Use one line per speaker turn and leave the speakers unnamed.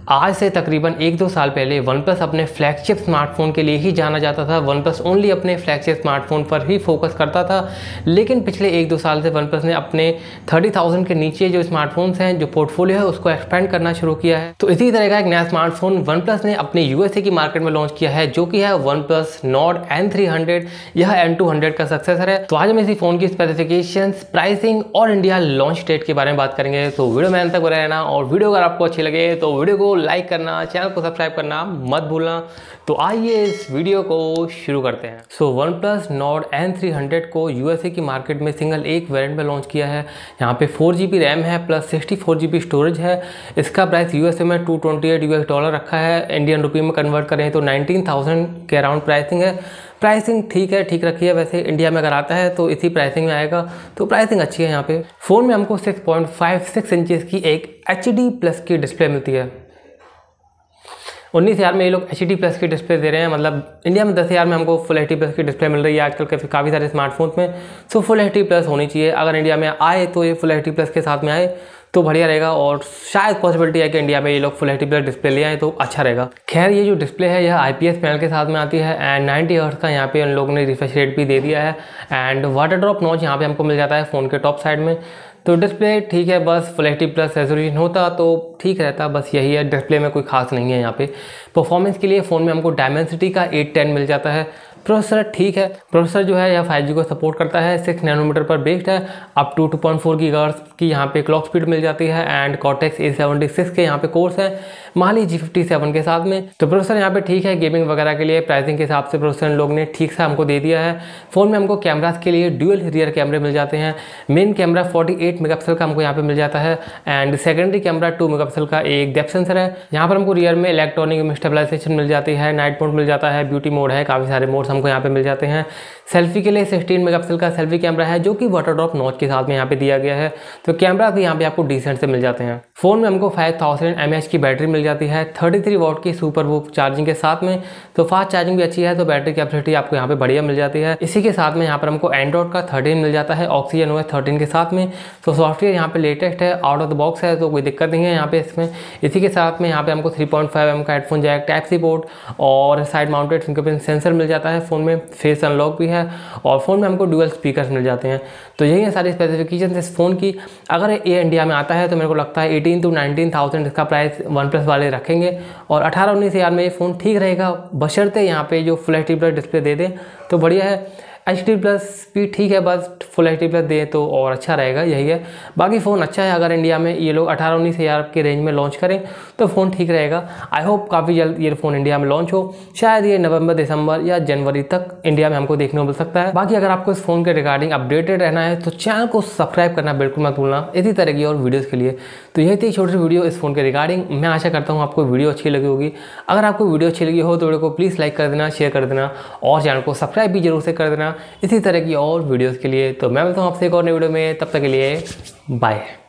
आज से तकरीबन 1-2 साल पहले वन प्लस अपने फ्लैगशिप स्मार्टफोन के लिए ही जाना जाता था। वन प्लस ओनली अपने फ्लैगशिप स्मार्टफोन पर ही फोकस करता था, लेकिन पिछले 1-2 साल से वन प्लस ने अपने 30,000 के नीचे जो स्मार्टफोन्स हैं, जो पोर्टफोलियो है, उसको एक्सपेंड करना शुरू किया है। तो इसी तरह का एक नया स्मार्टफोन वन प्लस ने अपने यूएसए की मार्केट में लॉन्च किया है, जो कि है वन प्लस नॉर्ड N300। यह N200 का सक्सेसर है। तो आज हम इसी फोन की स्पेसिफिकेशंस, प्राइसिंग और इंडिया लॉन्च डेट के बारे में बात करेंगे। तो वीडियो में अंत तक बने रहना, और वीडियो अगर आपको अच्छी लगे तो वीडियो को लाइक करना, चैनल को सब्सक्राइब करना मत भूलना। तो आइए इस वीडियो को शुरू करते हैं। So one plus Nord N300 को यूएसए की मार्केट में सिंगल एक वेरिएंट में लॉन्च किया है। यहाँ पे 4GB रैम है प्लस 64GB स्टोरेज है। इसका प्राइस यूएसए में $228 रखा है। इंडियन रुपये में कन्वर्ट करें तो 19,000 के अराउंड प्राइसिंग है। प्राइसिंग ठीक है, ठीक रखी है। वैसे इंडिया में अगर आता है तो इसी प्राइसिंग में आएगा, तो प्राइसिंग अच्छी है। यहाँ पे फ़ोन में हमको 6.56 इंचेस की एक HD+ की डिस्प्ले मिलती है। 19,000 में ये लोग HD+ की डिस्प्ले दे रहे हैं, मतलब इंडिया में 10,000 में हमको फुल HD+ की डिस्प्ले मिल रही है आजकल के काफ़ी सारे स्मार्टफोन में। सो फुल HD+ होनी चाहिए। अगर इंडिया में आए तो ये फुल HD+ के साथ में आए तो बढ़िया रहेगा, और शायद पॉसिबिलिटी है कि इंडिया में ये लोग फुल HD+ डिस्प्ले ले आए तो अच्छा रहेगा। खैर, ये जो डिस्प्ले है यह IPS पैनल के साथ में आती है, एंड 90 हर्ट्ज का यहाँ पे उन लोगों ने रिफ्रेश रेट भी दे दिया है, एंड वाटर ड्रॉप नॉच यहाँ पे हमको मिल जाता है फ़ोन के टॉप साइड में। तो डिस्प्ले ठीक है, बस फुल HD+ रेजोल्यूशन होता तो ठीक रहता, बस यही है। डिस्प्ले में कोई खास नहीं है। यहाँ पे परफॉर्मेंस के लिए फ़ोन में हमको डायमेंसिटी का 810 मिल जाता है। प्रोसेसर ठीक है, प्रोसेसर जो है यह 5G को सपोर्ट करता है, 6 नैनोमीटर पर बेस्ड है। अप टू 2.4 GHz की यहाँ पे क्लॉक स्पीड मिल जाती है, एंड Cortex A76 के यहाँ पे कोर्स है, Mali G57 के साथ में। तो प्रोसेसर यहाँ पे ठीक है। गेमिंग वगैरह के लिए प्राइसिंग के हिसाब से प्रोसेसर लोग ने ठीक सा हमको दे दिया है। फ़ोन में हमको कैमरास के लिए ड्यूअल रियर कैमरे मिल जाते हैं। मेन कैमरा 48 मेगापिक्सल का हमको यहाँ पे मिल जाता है, एंड सेकेंडरी कैमरा 2 मेगापिक्सल का एक डेप्थ सेंसर है। यहाँ पर हमको रियर में इलेक्ट्रॉनिक स्टेबलाइजेशन मिल जाती है, नाइट मोड मिल जाता है, ब्यूटी मोड है, काफ़ी सारे मोड्स हमको यहाँ पे मिल जाते हैं। सेल्फी के लिए 16 मेगापिक्सल का सेल्फी कैमरा है, जो कि वाटर ड्रॉप नॉच के साथ में यहाँ पे दिया गया है। तो कैमरा भी यहाँ पे आपको डिसेंट से मिल जाते हैं। फ़ोन में हमको 5000 mAh की बैटरी मिल जाती है, 33 वॉट की सुपर वूफ चार्जिंग के साथ में। तो फास्ट चार्जिंग भी अच्छी है, तो बैटरी कैपेसिटी आपको यहाँ पे बढ़िया मिल जाती है। इसी के साथ में यहाँ पर हमको एंड्रॉइड का 13 मिल जाता है, OxygenOS 13 के साथ में। तो सॉफ्टवेयर यहाँ पे लेटेस्ट है, आउट ऑफ द बॉक्स है, तो कोई दिक्कत नहीं है यहाँ पे इसमें। इसी के साथ में यहाँ पे हमको 3.5mm का हेडफोन जैक, Type-C पोर्ट और साइड माउंटेड फिंगरप्रिंट सेंसर मिल जाता है। फ़ोन में फेस अनलॉक भी है, और फ़ोन में हमको डुअल स्पीकर्स मिल जाते हैं। तो यही है सारी स्पेसिफिकेशन इस फ़ोन की। अगर ये इंडिया में आता है तो मेरे को लगता है 18 to 19,000 इसका प्राइस वन प्लस वाले रखेंगे, और 18-19 में ये फ़ोन ठीक रहेगा, बशर्ते यहाँ पे जो फुल HD+ डिस्प्ले दे दें तो बढ़िया है। HD+ भी ठीक है, बस फुल HD+ दे तो और अच्छा रहेगा, यही है। बाकी फ़ोन अच्छा है। अगर इंडिया में ये लोग 18-19 के रेंज में लॉन्च करें तो फ़ोन ठीक रहेगा। आई होप काफ़ी जल्द ये फ़ोन इंडिया में लॉन्च हो, शायद ये नवंबर, दिसंबर या जनवरी तक इंडिया में हमको देखने को मिल सकता है। बाकी अगर आपको इस फ़ोन के रिगार्डिंग अपडेटेड रहना है तो चैनल को सब्सक्राइब करना बिल्कुल मत भूलना, इसी तरह की और वीडियोज़ के लिए। तो यही थी छोटी सी वीडियो इस फ़ोन के रिगार्डिंग। मैं आशा करता हूँ आपको वीडियो अच्छी लगी होगी। अगर आपको वीडियो अच्छी लगी हो तो वीडियो को प्लीज़ लाइक कर देना, शेयर कर देना, और चैनल को सब्सक्राइब भी जरूर से कर देना इसी तरह की और वीडियोस के लिए। तो मैं मिलता हूँ आपसे एक और नई वीडियो में, तब तक के लिए बाय।